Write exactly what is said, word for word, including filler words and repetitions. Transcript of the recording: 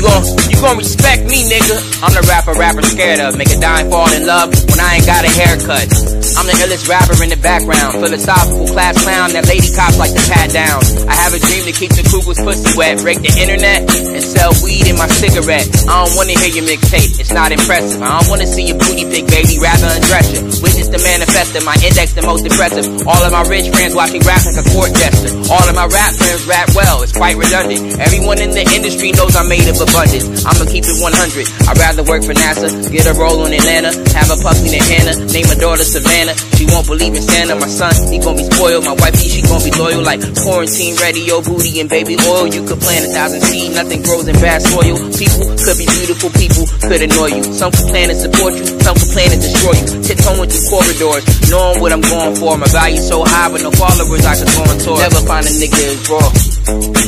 gon' you gon' respect me, nigga. I'm the rapper, rapper scared of. Make a dime fall in love when I ain't got a haircut. I'm the illest rapper in the background. Philosophical class clown that lady cops like to pat down. I have a dream to keep the Kruger's pussy wet. Break the internet and sell weed in my cigarette. I don't wanna hear your mixtape, it's not impressive. I don't wanna see your booty pic, baby, rather undress you. Witness the manifesto, my index the most impressive. All of my rich friends watch me rap like a court jester. All of my rap friends rap well, it's quite redundant. Everyone in the industry knows I'm made of abundance. I'ma keep it one hundred. I'd rather work for NASA, get a role in Atlanta, have a puppy named Hannah, name my daughter Savannah. She won't believe in Santa. My son, he gon' be spoiled. My wifey, she gon' be loyal. Like quarantine radio, booty and baby oil. You could plant a thousand seeds, nothing grows in bad soil. People could be beautiful, people could annoy you. Some could plan to support you, some could plan to destroy you. Tiptoeing through corridors, knowing what I'm going for. My value so high, but no followers, I could go on tour. Never find a nigga as raw.